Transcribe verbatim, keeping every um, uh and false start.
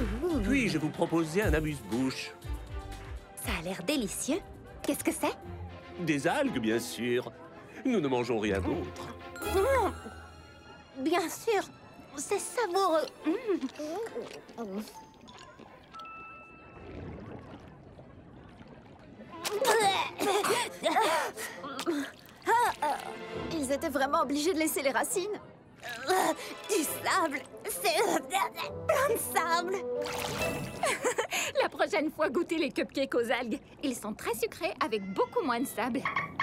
Puis-je vous proposer un amuse-bouche? Ça a l'air délicieux. Qu'est-ce que c'est? Des algues, bien sûr. Nous ne mangeons rien d'autre. Mmh. Bien sûr, c'est savoureux. Mmh. Ils étaient vraiment obligés de laisser les racines. Du sable. C'est plein de sable. La prochaine fois, goûtez les cupcakes aux algues. Ils sont très sucrés avec beaucoup moins de sable.